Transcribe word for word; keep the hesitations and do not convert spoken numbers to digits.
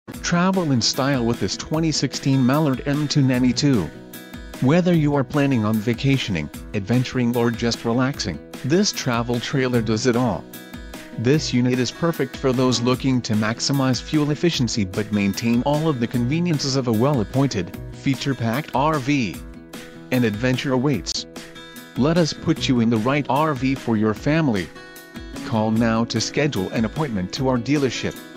Travel in style with this twenty sixteen Mallard M two ninety-two. Whether you are planning on vacationing, adventuring or just relaxing, this travel trailer does it all. This unit is perfect for those looking to maximize fuel efficiency but maintain all of the conveniences of a well-appointed, feature-packed R V. An adventure awaits. Let us put you in the right R V for your family. Call now to schedule an appointment to our dealership.